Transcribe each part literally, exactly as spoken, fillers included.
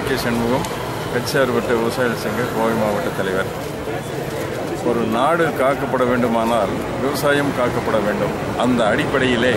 K Shanmugam, கட்சிசார்பற்ற விவசாயிகள் சங்க கோவை மாவட்ட தலைவர். ஒரு நாடு காக்கப்பட வேண்டுமானால் விவசாயம் காக்கப்பட வேண்டும். அந்த அடிப்படையிலே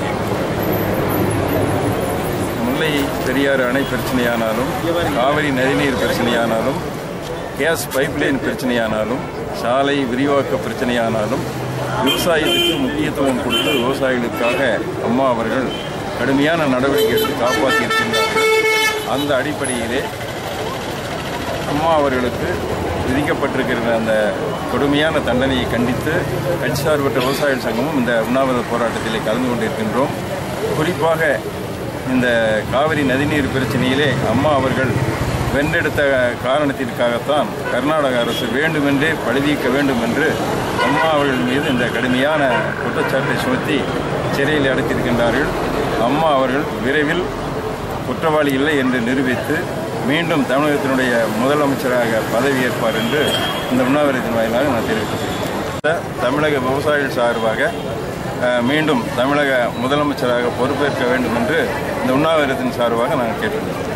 முல்லை பெரியாறு அணை பிரச்சனையானாலும், காவிரி நதிநீர் பிரச்சனையானாலும், கேஸ் பைப்லைன் பிரச்சனையானாலும், சாலை விரிவாக்க பிரச்சனையானாலும் விவசாயத்துக்கு முக்கியத்துவம் கொடுத்து விவசாயிகளுக்காக அம்மா அவர்கள் கடுமையான நடவடிக்கை எடுத்து காப்பாற்றியிருக்கின்றார்கள். அந்த அடிப்படையிலே அம்மா அவர்களுக்கு விதிக்கப்பட்டிருக்கிற அந்த கொடுமையான தண்டனையை கண்டித்து கட்சிசார்பற்ற விவசாயிகள் சங்கமும் இந்த உண்ணாவிரத போராட்டத்திலே கலந்து கொண்டிருக்கின்றோம். குறிப்பாக இந்த காவிரி நதிநீர் பிரச்சனையிலே அம்மா அவர்கள் வென்றெடுத்த காரணத்திற்காகத்தான் கர்நாடக அரசு வேண்டுமென்றே பழிதீர்க்க வேண்டும் என்று அம்மா அவர்கள் மீது இந்த கடுமையான குற்றச்சாட்டை சுமத்தி சிறையில் அடைத்திருக்கின்றார்கள். அம்மா அவர்கள் விரைவில் குற்றவாளி இல்லை என்று நிரூபித்து மீண்டும் தமிழகத்தினுடைய முதலமைச்சராக பதவியேற்பார் என்று இந்த உண்ணாவிரதத்தின் வாயிலாக நான் தெரிவித்துள்ளேன். தமிழக விவசாயிகள் சார்பாக மீண்டும் தமிழக முதலமைச்சராக பொறுப்பேற்க வேண்டும் என்று இந்த உண்ணாவிரதத்தின் சார்பாக நாங்கள் கேட்டுள்ளோம்.